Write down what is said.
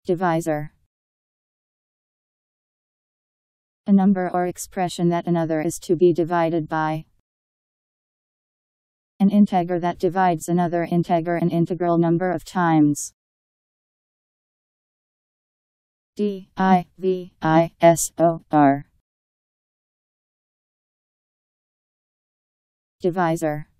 Divisor. A number or expression that another is to be divided by. An integer that divides another integer an integral number of times. Divisor. Divisor.